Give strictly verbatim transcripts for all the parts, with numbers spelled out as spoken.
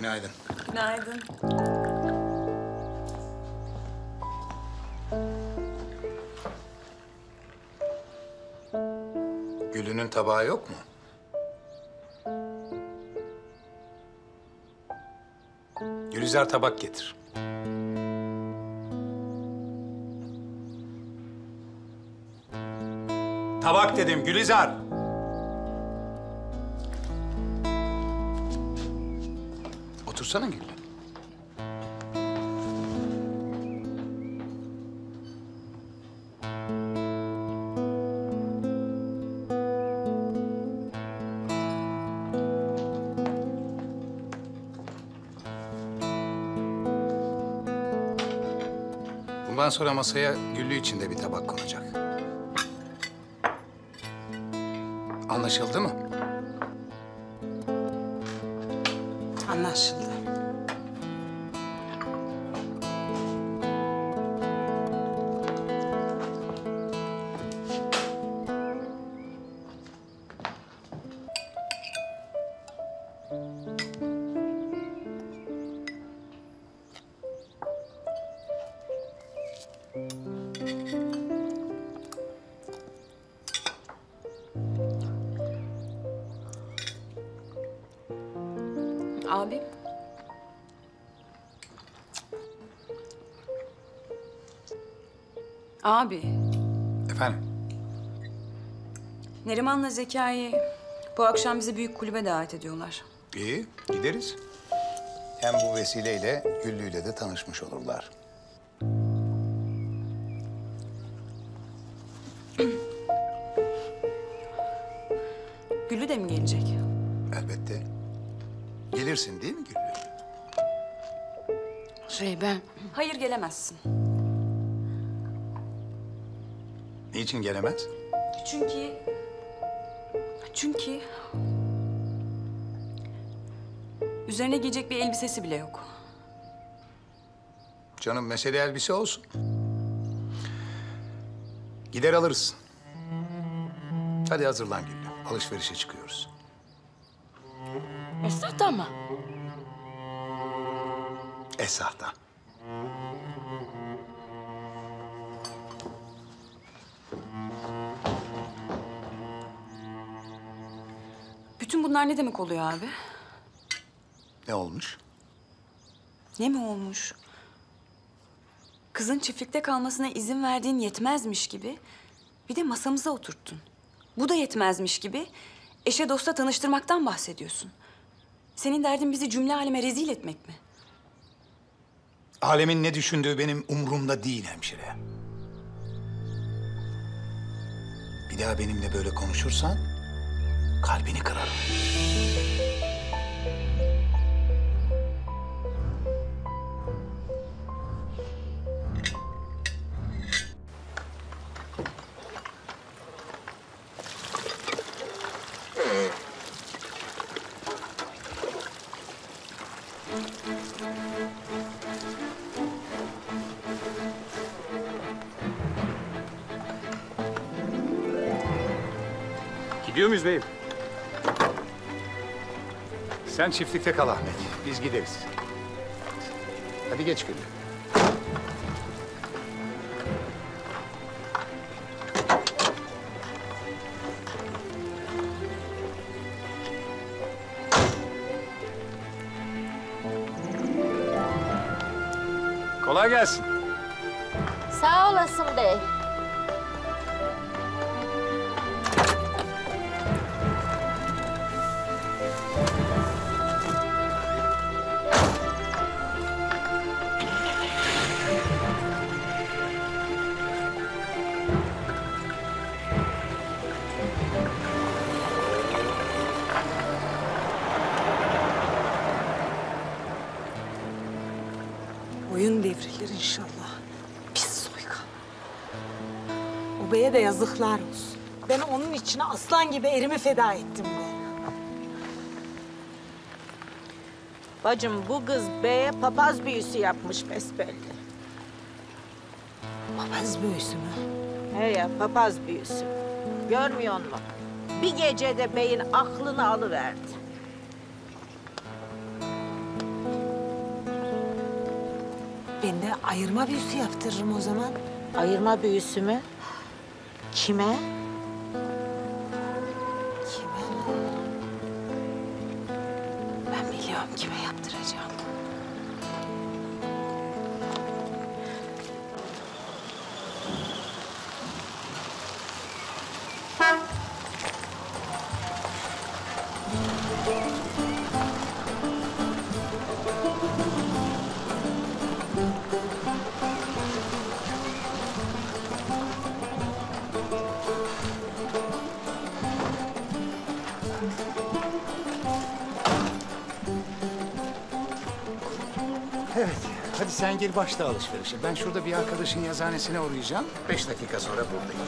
Günaydın. Günaydın. Gülünün tabağı yok mu? Gülizar tabak getir. Tabak dedim Gülizar. Otursana Güllü. Bundan sonra masaya Güllü için de bir tabak konacak. Anlaşıldı mı? Anlaşıldı. Abi. Abi, Efendim? Neriman'la Zekai bu akşam bizi büyük kulübe davet ediyorlar. İyi, gideriz. Hem bu vesileyle Güllü'yle de tanışmış olurlar. Güllü de mi gelecek? Elbette. Gelirsin değil mi Güllü? Şey ben... Hayır gelemezsin. Niçin gelemez? Çünkü... Çünkü... Üzerine giyecek bir elbisesi bile yok. Canım mesele elbise olsun. Gider alırız. Hadi hazırlan Güllü. Alışverişe çıkıyoruz. Esat ama. Esah'tan. Bütün bunlar ne demek oluyor abi? Ne olmuş? Ne mi olmuş? Kızın çiftlikte kalmasına izin verdiğin yetmezmiş gibi bir de masamıza oturttun. Bu da yetmezmiş gibi eşe dosta tanıştırmaktan bahsediyorsun. Senin derdin bizi cümle aleme rezil etmek mi? Alemin ne düşündüğü benim umurumda değil hemşire. Bir daha benimle böyle konuşursan kalbini kırarım. Gidiyor muyuz beyim? Sen çiftlikte kal Ahmet. Biz gideriz. Hadi geç Güllü. Kolay gelsin. Sağ olasın bey. Boyun devrilir inşallah. Pis soykan. O beye de yazıklar olsun. Ben onun içine aslan gibi erimi feda ettim de. Bacım bu kız beye papaz büyüsü yapmış besbelli. Papaz büyüsü mü? He ya papaz büyüsü. Görmüyor musun? Bir gecede beyin aklını alıverdi. Ben de ayırma büyüsü yaptırırım o zaman. Ayırma büyüsü mü? Kime? Kime? Ben biliyorum kime yaptıracağım. Evet, hadi sen gir başla alışverişe. Ben şurada bir arkadaşın yazıhanesine uğrayacağım. Beş dakika sonra buradayım.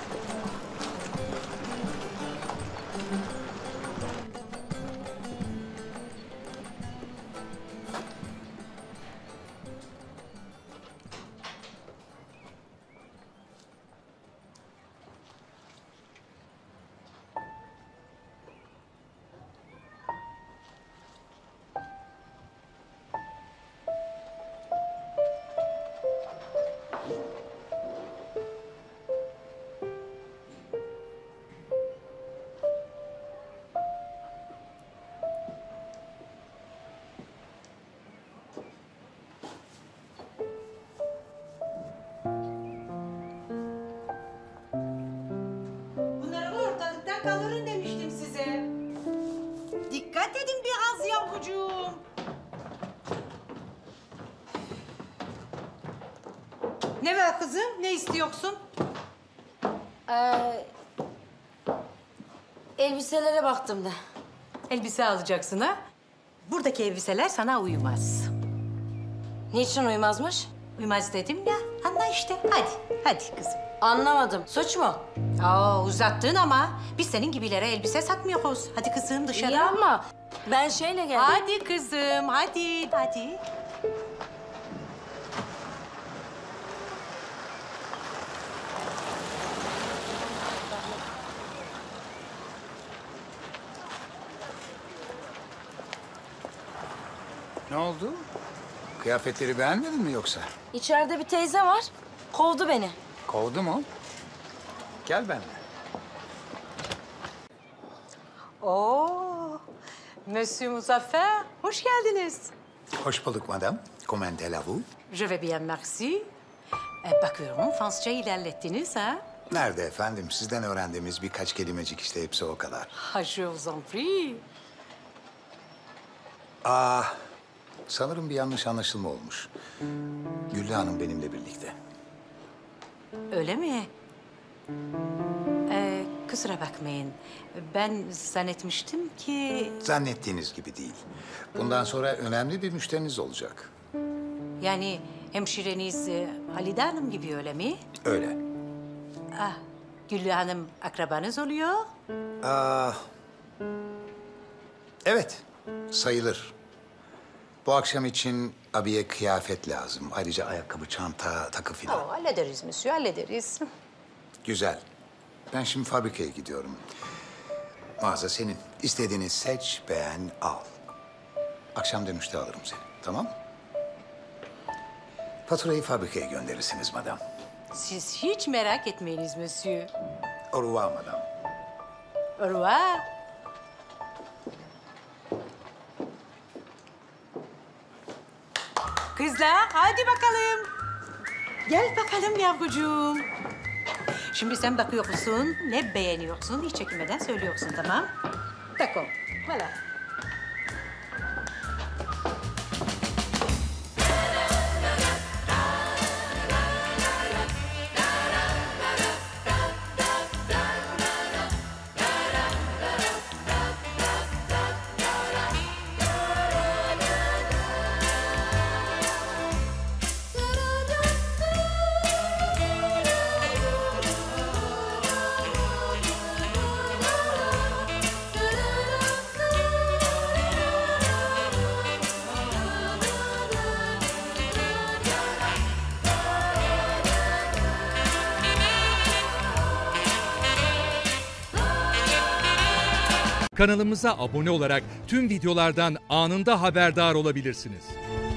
Bunları ortalıktan kaldırın demiştim size. Dikkat edin biraz yavrucuğum. Ne var kızım? Ne istiyorsun? Ee, elbiselere baktım da. Elbise alacaksın ha? Buradaki elbiseler sana uymaz. Niçin uymazmış? Uymaz dedim ya. Anla işte. Hadi, hadi kızım. Anlamadım. Suç mu? Aa, uzattın ama biz senin gibilere elbise satmıyoruz. Hadi kızım dışarı. İyi ama ben şeyle geldim. Hadi kızım, hadi, hadi. Ne oldu? Kıyafetleri beğenmedin mi yoksa? İçeride bir teyze var. Kovdu beni. Kovdu mu? Gel benimle. Oo, Monsieur Muzaffer, hoş geldiniz. Hoş bulduk madam. Comment allez-vous? Je vais bien, merci. E, bakıyorum Fransızca ilerlettiniz ha? Nerede efendim? Sizden öğrendiğimiz birkaç kelimecik işte, hepsi o kadar. Ha, je vous en prie. Aa, sanırım bir yanlış anlaşılma olmuş. Güllü Hanım benimle birlikte. Öyle mi? E, kusura bakmayın. Ben zannetmiştim ki... Zannettiğiniz gibi değil. Bundan sonra önemli bir müşteriniz olacak. Yani hemşireniz e, Halide Hanım gibi öyle mi? Öyle. Ah, Güllü Hanım akrabanız oluyor. Aa, evet, sayılır. Bu akşam için abiye kıyafet lazım. Ayrıca ayakkabı, çanta, takı filan. Oh, hallederiz Monsieur, hallederiz. Güzel. Ben şimdi fabrikaya gidiyorum. Mağaza senin. İstediğini seç, beğen, al. Akşam dönüşte alırım seni, tamam mı? Faturayı fabrikaya gönderirsiniz madam. Siz hiç merak etmeyiniz Monsieur. Au revoir madam. Au revoir. Kızlar, hadi bakalım. Gel bakalım yavrucuğum. Şimdi sen bakıyorsun, ne beğeniyorsun, hiç çekinmeden söylüyorsun, tamam? D'accord, voilà. Kanalımıza abone olarak tüm videolardan anında haberdar olabilirsiniz.